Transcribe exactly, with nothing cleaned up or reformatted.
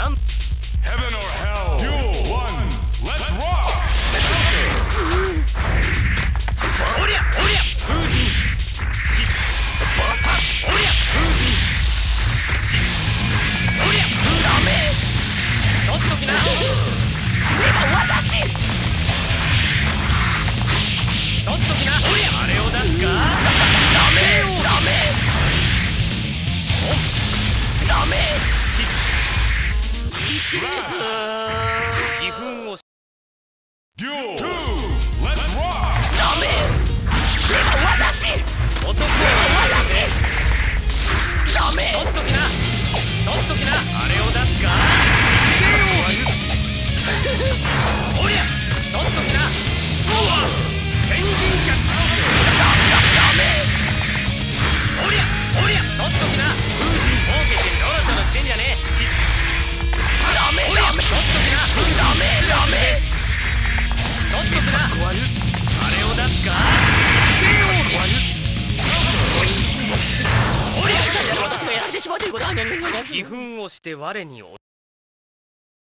ラン Heaven or hell. Duel one. Let's rock. おりゃおりゃ風神しおりゃ風神しおりゃダメ取っときな今私取っときなおりゃあれを出すかダメダメおダメし義憤を Duel two. Let's rock. ダメ今私男をダメ取っときな取っときなあれを出すかおりゃ取っときな天神脚ダメおりゃおりゃ取っときな風神儲けてドロドロしてんじゃねえしダメダメ取っときなダメダメ取っとくなあれを出すかおりゃ私がやられてしまうということは義憤をして我に